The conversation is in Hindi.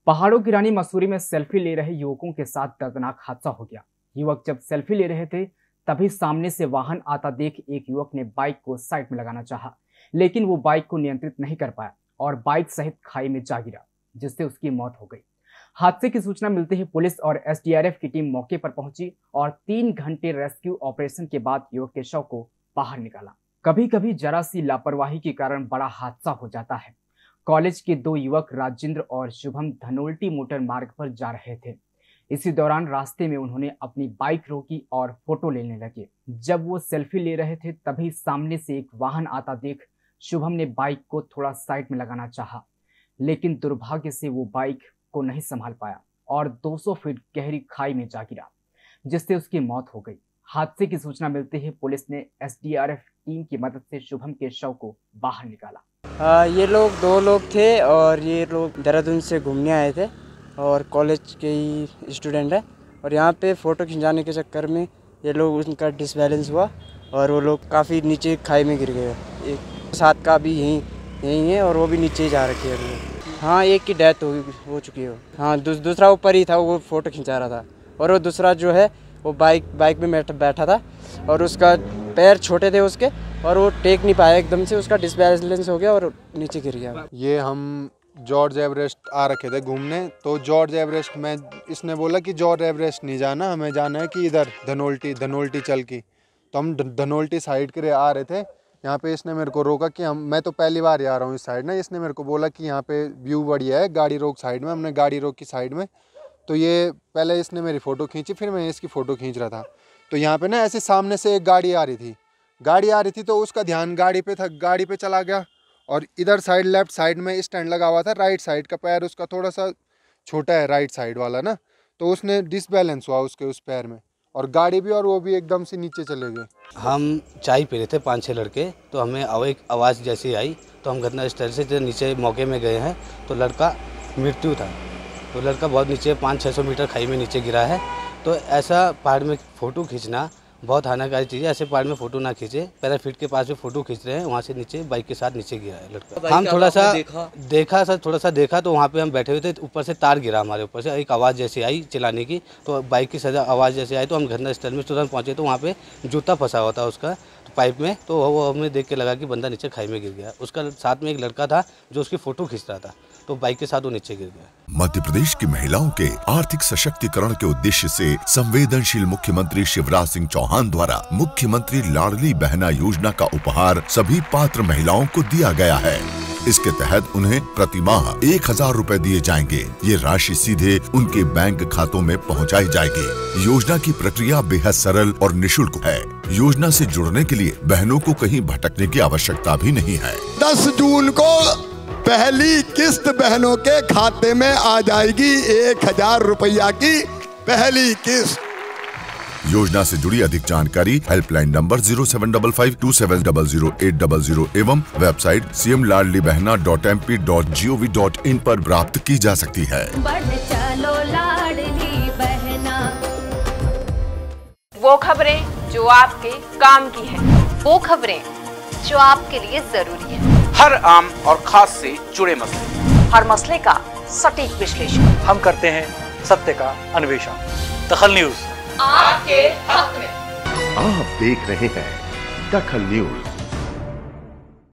पहाड़ों की रानी मसूरी में सेल्फी ले रहे युवकों के साथ दर्दनाक हादसा हो गया। युवक जब सेल्फी ले रहे थे तभी सामने से वाहन आता देख एक युवक ने बाइक को साइड में लगाना चाहा, लेकिन वो बाइक को नियंत्रित नहीं कर पाया और बाइक सहित खाई में जा गिरा, जिससे उसकी मौत हो गई। हादसे की सूचना मिलते ही पुलिस और एसडीआरएफ की टीम मौके पर पहुंची और 3 घंटे रेस्क्यू ऑपरेशन के बाद युवक के शव को बाहर निकाला। कभी कभी जरा सी लापरवाही के कारण बड़ा हादसा हो जाता है। कॉलेज के 2 युवक राजेंद्र और शुभम धनोल्टी मोटर मार्ग पर जा रहे थे। इसी दौरान रास्ते में उन्होंने अपनी बाइक रोकी और फोटो लेने लगे। जब वो सेल्फी ले रहे थे तभी सामने से एक वाहन आता देख शुभम ने बाइक को थोड़ा साइड में लगाना चाहा, लेकिन दुर्भाग्य से वो बाइक को नहीं संभाल पाया और 200 फीट गहरी खाई में जा गिरा, जिससे उसकी मौत हो गई। हादसे की सूचना मिलते ही पुलिस ने एसडीआरएफ टीम की मदद से शुभम के शव को बाहर निकाला। ये लोग 2 लोग थे और ये लोग देहरादून से घूमने आए थे और कॉलेज के ही स्टूडेंट है और यहाँ पे फ़ोटो खिंचाने के चक्कर में ये लोग उनका डिसबैलेंस हुआ और वो लोग काफ़ी नीचे खाई में गिर गए। एक साथ का भी यहीं है और वो भी नीचे जा रखे है। हाँ, एक की डेथ हो चुकी है। हाँ, दूसरा ऊपर ही था, वो फ़ोटो खिंचा रहा था और वो दूसरा जो है वो बाइक में बैठा था और उसका पैर छोटे थे उसके और वो टेक नहीं पाया, एकदम से उसका डिसबैलेंस हो गया और नीचे गिर गया। ये हम जॉर्ज एवरेस्ट आ रखे थे घूमने, तो जॉर्ज एवरेस्ट में इसने बोला कि जॉर्ज एवरेस्ट नहीं जाना, हमें जाना है कि इधर धनोल्टी चल की। तो हम धनोल्टी साइड के आ रहे थे। यहाँ पे इसने मेरे को रोका कि मैं तो पहली बार ही आ रहा हूँ इस साइड ना। इसने मेरे को बोला कि यहाँ पे व्यू बढ़िया है, गाड़ी रोक साइड में। हमने गाड़ी रोक की साइड में, तो ये पहले इसने मेरी फ़ोटो खींची, फिर मैं इसकी फ़ोटो खींच रहा था। तो यहाँ पे ना ऐसे सामने से एक गाड़ी आ रही थी तो उसका ध्यान गाड़ी पे था, गाड़ी पे चला गया और इधर साइड लेफ्ट साइड में स्टैंड लगा हुआ था। राइट साइड का पैर उसका थोड़ा सा छोटा है, राइट साइड वाला ना, तो उसने डिसबैलेंस हुआ उसके उस पैर में और गाड़ी भी और वो भी एकदम से नीचे चले गए। हम चाय पी रहे थे 5-6 लड़के, तो हमें एक आवाज़ जैसी आई तो हम घटनास्थल से नीचे मौके में गए हैं तो लड़का मृत्यु था। तो लड़का बहुत नीचे 500-600 मीटर खाई में नीचे गिरा है। तो ऐसा पहाड़ में फ़ोटो खींचना बहुत हानिकारक चीज़ है। ऐसे पहाड़ में फ़ोटो ना खींचे। पैराफीट के पास जो फ़ोटो खींच रहे हैं वहाँ से नीचे बाइक के साथ नीचे गिरा है लड़का। हम थोड़ा सा देखा तो वहाँ पे हम बैठे हुए थे, ऊपर से तार गिरा हमारे ऊपर से, एक आवाज़ जैसी आई चिल्लाने की, तो बाइक की सजा आवाज़ जैसे आई तो हम घटनास्थल में तुरंत पहुँचे। तो वहाँ पे जूता फंसा हुआ था उसका पाइप में, तो वो हमें देख के लगा कि बंदा नीचे खाई में गिर गया। उसका साथ में एक लड़का था जो उसकी फ़ोटो खींच रहा था, तो बाइक के साथ वो नीचे गिर गया। मध्य प्रदेश की महिलाओं के आर्थिक सशक्तिकरण के उद्देश्य से संवेदनशील मुख्यमंत्री शिवराज सिंह चौहान द्वारा मुख्यमंत्री लाडली बहना योजना का उपहार सभी पात्र महिलाओं को दिया गया है। इसके तहत उन्हें प्रति माह 1000 रुपए दिए जाएंगे। ये राशि सीधे उनके बैंक खातों में पहुंचाई जाएगी। योजना की प्रक्रिया बेहद सरल और निःशुल्क है। योजना से जुड़ने के लिए बहनों को कहीं भटकने की आवश्यकता भी नहीं है। 10 जून को पहली किस्त बहनों के खाते में आ जाएगी। 1000 रुपया की पहली किस्त। योजना से जुड़ी अधिक जानकारी हेल्पलाइन नंबर 075527000800 एवं वेबसाइट cmladlibehna.mp.gov.in पर प्राप्त की जा सकती है। चलो लाडली बहना। वो खबरें जो आपके काम की है, वो खबरें जो आपके लिए जरूरी है, हर आम और खास से जुड़े मसले, हर मसले का सटीक विश्लेषण हम करते हैं, सत्य का अन्वेषण। दखल न्यूज आपके हक में। आप देख रहे हैं दखल न्यूज।